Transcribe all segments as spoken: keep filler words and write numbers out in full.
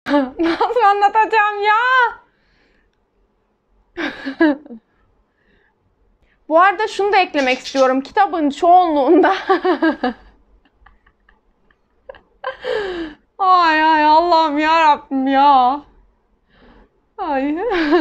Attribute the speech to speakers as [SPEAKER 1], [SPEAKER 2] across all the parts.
[SPEAKER 1] Nasıl anlatacağım ya? Bu arada şunu da eklemek istiyorum. Kitabın çoğunluğunda ay ay Allah'ım ya Rabbim ya. Ay.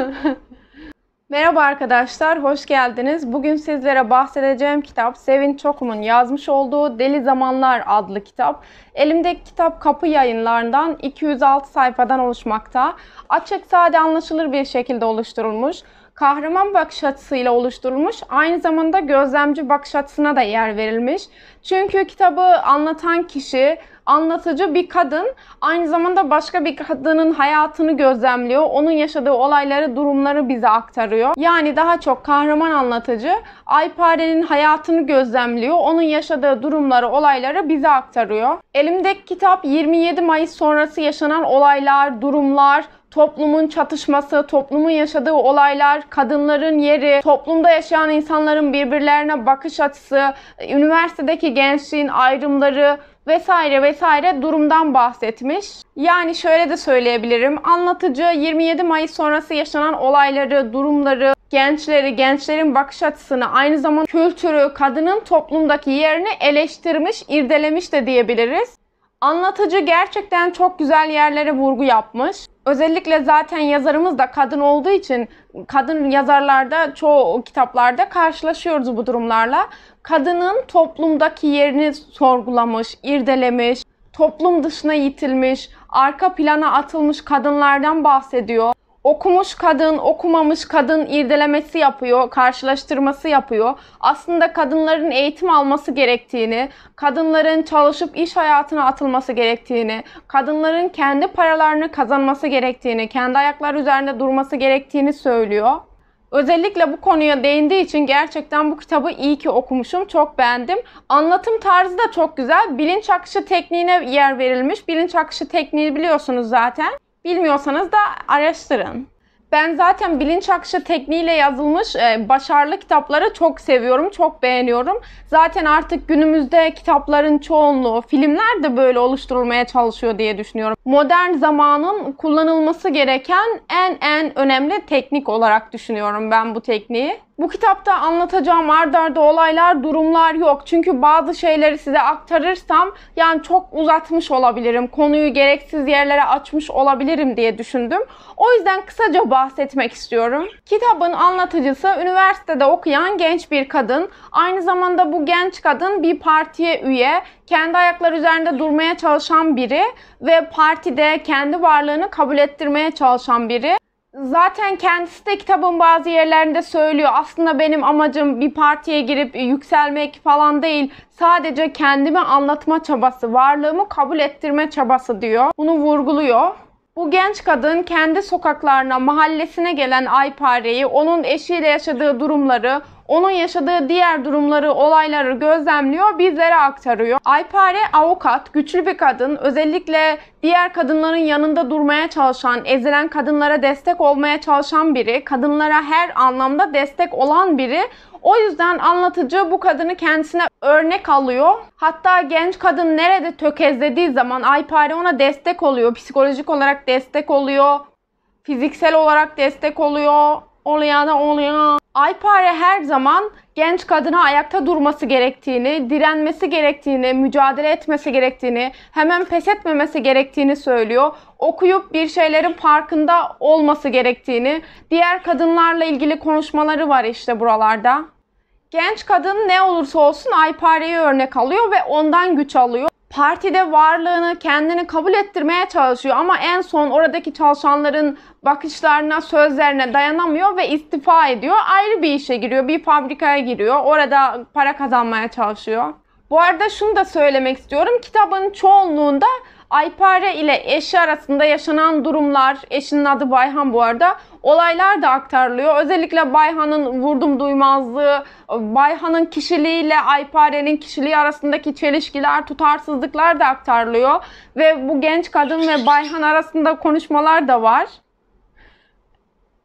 [SPEAKER 1] Merhaba arkadaşlar, hoş geldiniz. Bugün sizlere bahsedeceğim kitap Sevinç Okum'un yazmış olduğu Deli Zamanlar adlı kitap. Elimdeki kitap Kapı Yayınlarından iki yüz altı sayfadan oluşmakta. Açık, sade, anlaşılır bir şekilde oluşturulmuş. Kahraman bakış açısıyla oluşturulmuş. Aynı zamanda gözlemci bakış açısına da yer verilmiş. Çünkü kitabı anlatan kişi, anlatıcı bir kadın, aynı zamanda başka bir kadının hayatını gözlemliyor. Onun yaşadığı olayları, durumları bize aktarıyor. Yani daha çok kahraman anlatıcı Aypare'nin hayatını gözlemliyor. Onun yaşadığı durumları, olayları bize aktarıyor. Elimdeki kitap yirmi yedi Mayıs sonrası yaşanan olaylar, durumlar, toplumun çatışması, toplumun yaşadığı olaylar, kadınların yeri, toplumda yaşayan insanların birbirlerine bakış açısı, üniversitedeki gençliğin ayrımları vesaire vesaire durumdan bahsetmiş. Yani şöyle de söyleyebilirim. Anlatıcı yirmi yedi Mayıs sonrası yaşanan olayları, durumları, gençleri, gençlerin bakış açısını, aynı zamanda kültürü, kadının toplumdaki yerini eleştirmiş, irdelemiş de diyebiliriz. Anlatıcı gerçekten çok güzel yerlere vurgu yapmış. Özellikle zaten yazarımız da kadın olduğu için kadın yazarlarda çoğu kitaplarda karşılaşıyoruz bu durumlarla. Kadının toplumdaki yerini sorgulamış, irdelemiş, toplum dışına itilmiş, arka plana atılmış kadınlardan bahsediyor. Okumuş kadın, okumamış kadın irdelemesi yapıyor, karşılaştırması yapıyor. Aslında kadınların eğitim alması gerektiğini, kadınların çalışıp iş hayatına atılması gerektiğini, kadınların kendi paralarını kazanması gerektiğini, kendi ayakları üzerinde durması gerektiğini söylüyor. Özellikle bu konuya değindiği için gerçekten bu kitabı iyi ki okumuşum, çok beğendim. Anlatım tarzı da çok güzel. Bilinç akışı tekniğine yer verilmiş. Bilinç akışı tekniği biliyorsunuz zaten. Bilmiyorsanız da araştırın. Ben zaten bilinç akışı tekniğiyle yazılmış e, başarılı kitapları çok seviyorum, çok beğeniyorum. Zaten artık günümüzde kitapların çoğunluğu, filmler de böyle oluşturulmaya çalışıyor diye düşünüyorum. Modern zamanın kullanılması gereken en en önemli teknik olarak düşünüyorum ben bu tekniği. Bu kitapta anlatacağım art arda olaylar, durumlar yok. Çünkü bazı şeyleri size aktarırsam yani çok uzatmış olabilirim. Konuyu gereksiz yerlere açmış olabilirim diye düşündüm. O yüzden kısaca bahsetmek istiyorum. Kitabın anlatıcısı üniversitede okuyan genç bir kadın. Aynı zamanda bu genç kadın bir partiye üye, kendi ayakları üzerinde durmaya çalışan biri ve partide kendi varlığını kabul ettirmeye çalışan biri. Zaten kendisi de kitabın bazı yerlerinde söylüyor. Aslında benim amacım bir partiye girip yükselmek falan değil. Sadece kendimi anlatma çabası, varlığımı kabul ettirme çabası diyor. Bunu vurguluyor. Bu genç kadın kendi sokaklarına, mahallesine gelen Aypare'yi, onun eşiyle yaşadığı durumları, onun yaşadığı diğer durumları, olayları gözlemliyor, bizlere aktarıyor. Aypare avukat, güçlü bir kadın. Özellikle diğer kadınların yanında durmaya çalışan, ezilen kadınlara destek olmaya çalışan biri. Kadınlara her anlamda destek olan biri. O yüzden anlatıcı bu kadını kendisine örnek alıyor. Hatta genç kadın nerede tökezlediği zaman Aypare ona destek oluyor. Psikolojik olarak destek oluyor. Fiziksel olarak destek oluyor. Oluyor da oluyor. Aypare her zaman genç kadına ayakta durması gerektiğini, direnmesi gerektiğini, mücadele etmesi gerektiğini, hemen pes etmemesi gerektiğini söylüyor. Okuyup bir şeylerin farkında olması gerektiğini, diğer kadınlarla ilgili konuşmaları var işte buralarda. Genç kadın ne olursa olsun Aypare'yi örnek alıyor ve ondan güç alıyor. Partide varlığını, kendini kabul ettirmeye çalışıyor ama en son oradaki çalışanların bakışlarına, sözlerine dayanamıyor ve istifa ediyor. Ayrı bir işe giriyor, bir fabrikaya giriyor. Orada para kazanmaya çalışıyor. Bu arada şunu da söylemek istiyorum. Kitabın çoğunluğunda Aypare ile eşi arasında yaşanan durumlar, eşinin adı Bayhan bu arada, olaylar da aktarılıyor. Özellikle Bayhan'ın vurdum duymazlığı, Bayhan'ın kişiliğiyle Aypare'nin kişiliği arasındaki çelişkiler, tutarsızlıklar da aktarılıyor. Ve bu genç kadın ve Bayhan arasında konuşmalar da var.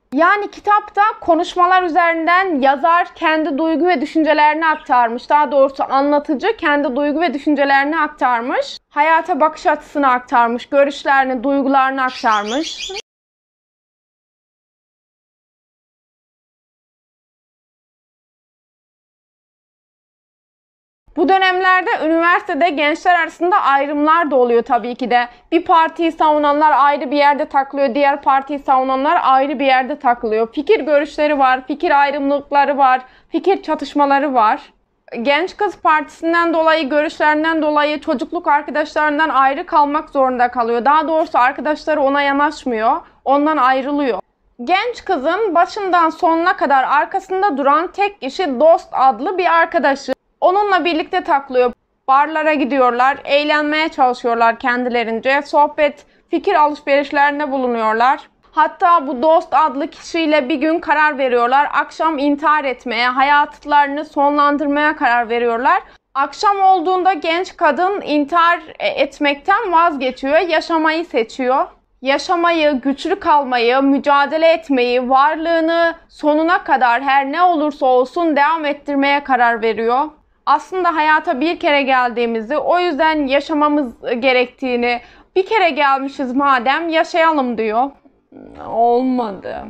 [SPEAKER 1] Yani kitapta konuşmalar üzerinden yazar kendi duygu ve düşüncelerini aktarmış. Daha doğrusu anlatıcı kendi duygu ve düşüncelerini aktarmış. Hayata bakış açısını aktarmış, görüşlerini, duygularını aktarmış. Bu dönemlerde üniversitede gençler arasında ayrımlar da oluyor tabii ki de. Bir partiyi savunanlar ayrı bir yerde takılıyor, diğer partiyi savunanlar ayrı bir yerde takılıyor. Fikir görüşleri var, fikir ayrımlıkları var, fikir çatışmaları var. Genç Kız Partisi'nden dolayı, görüşlerinden dolayı çocukluk arkadaşlarından ayrı kalmak zorunda kalıyor. Daha doğrusu arkadaşları ona yanaşmıyor, ondan ayrılıyor. Genç kızın başından sonuna kadar arkasında duran tek kişi Dost adlı bir arkadaşı. Onunla birlikte takılıyor. Barlara gidiyorlar, eğlenmeye çalışıyorlar kendilerince. Sohbet, fikir alışverişlerinde bulunuyorlar. Hatta bu Dost adlı kişiyle bir gün karar veriyorlar. Akşam intihar etmeye, hayatlarını sonlandırmaya karar veriyorlar. Akşam olduğunda genç kadın intihar etmekten vazgeçiyor, yaşamayı seçiyor. Yaşamayı, güçlü kalmayı, mücadele etmeyi, varlığını sonuna kadar her ne olursa olsun devam ettirmeye karar veriyor. Aslında hayata bir kere geldiğimizi, o yüzden yaşamamız gerektiğini, bir kere gelmişiz madem yaşayalım diyor. Olmadı.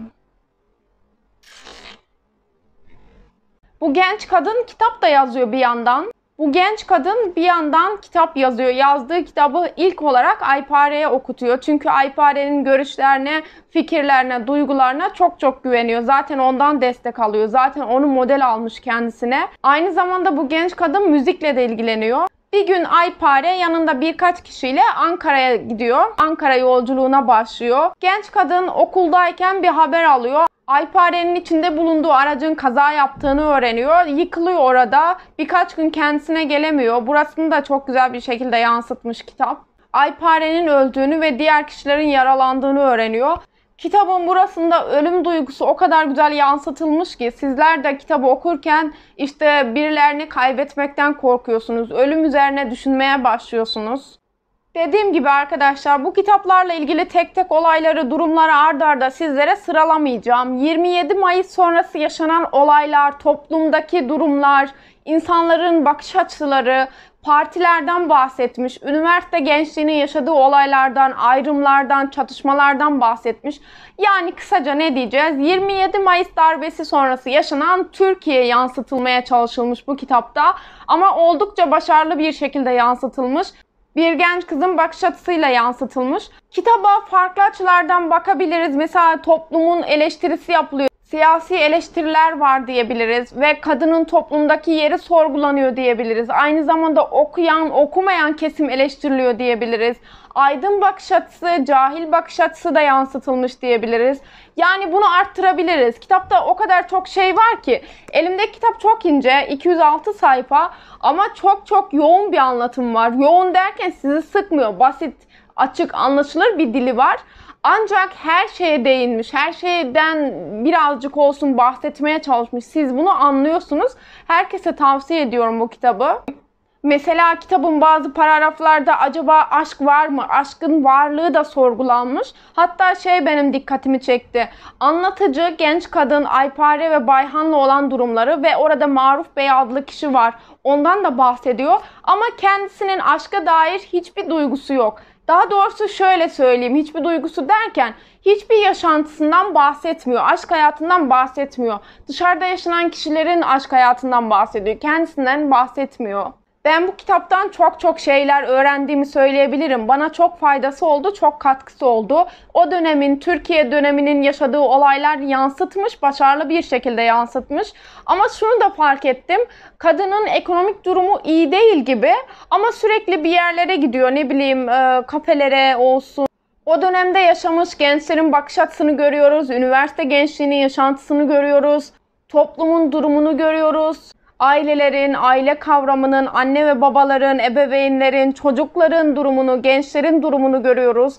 [SPEAKER 1] Bu genç kadın kitap da yazıyor bir yandan. Bu genç kadın bir yandan kitap yazıyor. Yazdığı kitabı ilk olarak Aypare'ye okutuyor. Çünkü Aypare'nin görüşlerine, fikirlerine, duygularına çok çok güveniyor. Zaten ondan destek alıyor. Zaten onu model almış kendisine. Aynı zamanda bu genç kadın müzikle de ilgileniyor. Bir gün Aypare yanında birkaç kişiyle Ankara'ya gidiyor. Ankara yolculuğuna başlıyor. Genç kadın okuldayken bir haber alıyor. Aypare'nin içinde bulunduğu aracın kaza yaptığını öğreniyor. Yıkılıyor orada. Birkaç gün kendisine gelemiyor. Burasını da çok güzel bir şekilde yansıtmış kitap. Aypare'nin öldüğünü ve diğer kişilerin yaralandığını öğreniyor. Kitabın burasında ölüm duygusu o kadar güzel yansıtılmış ki sizler de kitabı okurken işte birilerini kaybetmekten korkuyorsunuz. Ölüm üzerine düşünmeye başlıyorsunuz. Dediğim gibi arkadaşlar bu kitaplarla ilgili tek tek olayları, durumları ard arda sizlere sıralamayacağım. yirmi yedi Mayıs sonrası yaşanan olaylar, toplumdaki durumlar, insanların bakış açıları, partilerden bahsetmiş, üniversite gençliğinin yaşadığı olaylardan, ayrımlardan, çatışmalardan bahsetmiş. Yani kısaca ne diyeceğiz? yirmi yedi Mayıs darbesi sonrası yaşanan Türkiye yansıtılmaya çalışılmış bu kitapta. Ama oldukça başarılı bir şekilde yansıtılmış. Bir genç kızın bakış açısıyla yansıtılmış. Kitaba farklı açılardan bakabiliriz. Mesela toplumun eleştirisi yapılıyor. Siyasi eleştiriler var diyebiliriz ve kadının toplumdaki yeri sorgulanıyor diyebiliriz. Aynı zamanda okuyan, okumayan kesim eleştiriliyor diyebiliriz. Aydın bakış açısı, cahil bakış açısı da yansıtılmış diyebiliriz. Yani bunu arttırabiliriz. Kitapta o kadar çok şey var ki. Elimdeki kitap çok ince, iki yüz altı sayfa ama çok çok yoğun bir anlatım var. Yoğun derken sizi sıkmıyor, basit, açık, anlaşılır bir dili var. Ancak her şeye değinmiş, her şeyden birazcık olsun bahsetmeye çalışmış. Siz bunu anlıyorsunuz. Herkese tavsiye ediyorum bu kitabı. Mesela kitabın bazı paragraflarda acaba aşk var mı? Aşkın varlığı da sorgulanmış. Hatta şey benim dikkatimi çekti. Anlatıcı genç kadın Aypare ve Bayhan'la olan durumları ve orada Maruf Bey adlı kişi var. Ondan da bahsediyor. Ama kendisinin aşka dair hiçbir duygusu yok. Daha doğrusu şöyle söyleyeyim, hiçbir duygusu derken hiçbir yaşantısından bahsetmiyor, aşk hayatından bahsetmiyor. Dışarıda yaşanan kişilerin aşk hayatından bahsediyor, kendisinden bahsetmiyor. Ben bu kitaptan çok çok şeyler öğrendiğimi söyleyebilirim. Bana çok faydası oldu, çok katkısı oldu. O dönemin, Türkiye döneminin yaşadığı olaylar yansıtmış, başarılı bir şekilde yansıtmış. Ama şunu da fark ettim, kadının ekonomik durumu iyi değil gibi ama sürekli bir yerlere gidiyor, ne bileyim e, kafelere olsun. O dönemde yaşamış gençlerin bakış açısını görüyoruz, üniversite gençliğinin yaşantısını görüyoruz, toplumun durumunu görüyoruz. Ailelerin, aile kavramının, anne ve babaların, ebeveynlerin, çocukların durumunu, gençlerin durumunu görüyoruz.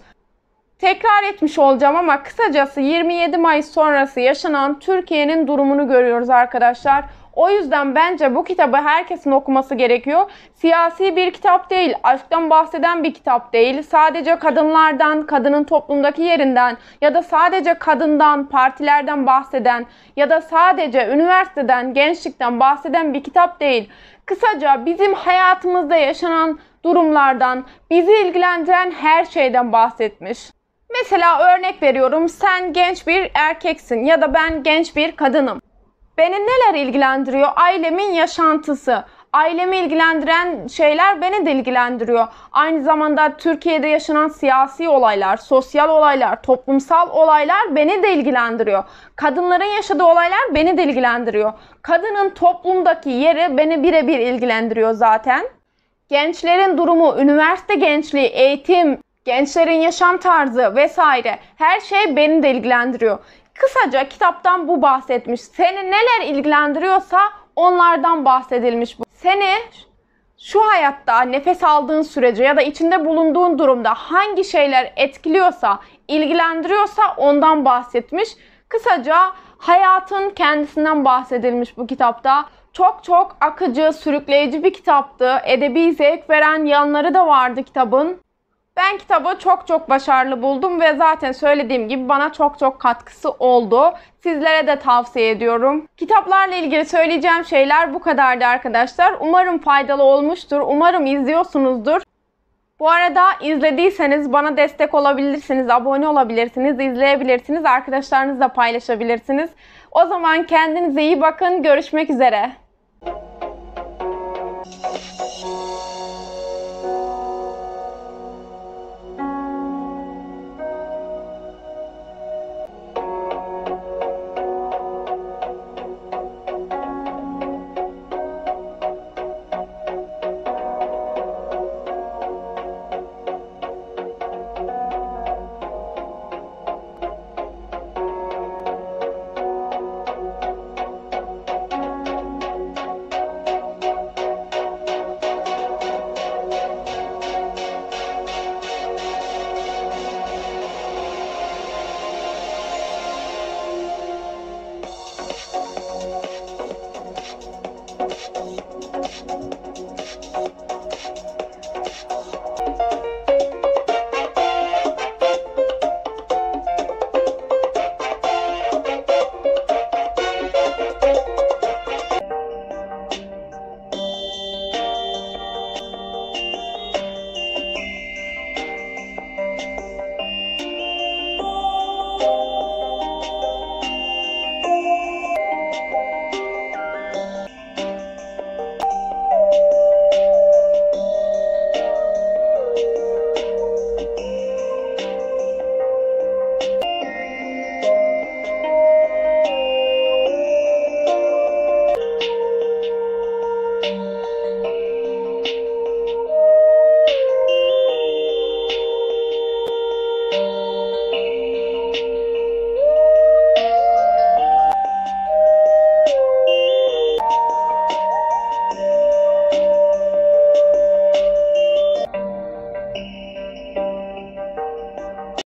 [SPEAKER 1] Tekrar etmiş olacağım ama kısacası yirmi yedi Mayıs sonrası yaşanan Türkiye'nin durumunu görüyoruz arkadaşlar. O yüzden bence bu kitabı herkesin okuması gerekiyor. Siyasi bir kitap değil, aşktan bahseden bir kitap değil. Sadece kadınlardan, kadının toplumdaki yerinden ya da sadece kadından, partilerden bahseden ya da sadece üniversiteden, gençlikten bahseden bir kitap değil. Kısaca bizim hayatımızda yaşanan durumlardan, bizi ilgilendiren her şeyden bahsetmiş. Mesela örnek veriyorum, sen genç bir erkeksin ya da ben genç bir kadınım. Beni neler ilgilendiriyor? Ailemin yaşantısı. Ailemi ilgilendiren şeyler beni de ilgilendiriyor. Aynı zamanda Türkiye'de yaşanan siyasi olaylar, sosyal olaylar, toplumsal olaylar beni de ilgilendiriyor. Kadınların yaşadığı olaylar beni de ilgilendiriyor. Kadının toplumdaki yeri beni birebir ilgilendiriyor zaten. Gençlerin durumu, üniversite gençliği, eğitim, gençlerin yaşam tarzı vesaire her şey beni de ilgilendiriyor. Kısaca kitaptan bu bahsetmiş. Seni neler ilgilendiriyorsa onlardan bahsedilmiş bu. Seni şu hayatta nefes aldığın sürece ya da içinde bulunduğun durumda hangi şeyler etkiliyorsa, ilgilendiriyorsa ondan bahsetmiş. Kısaca hayatın kendisinden bahsedilmiş bu kitapta. Çok çok akıcı, sürükleyici bir kitaptı. Edebi zevk veren yanları da vardı kitabın. Ben kitabı çok çok başarılı buldum ve zaten söylediğim gibi bana çok çok katkısı oldu. Sizlere de tavsiye ediyorum. Kitaplarla ilgili söyleyeceğim şeyler bu kadardı arkadaşlar. Umarım faydalı olmuştur. Umarım izliyorsunuzdur. Bu arada izlediyseniz bana destek olabilirsiniz, abone olabilirsiniz, izleyebilirsiniz, arkadaşlarınızla paylaşabilirsiniz. O zaman kendinize iyi bakın. Görüşmek üzere.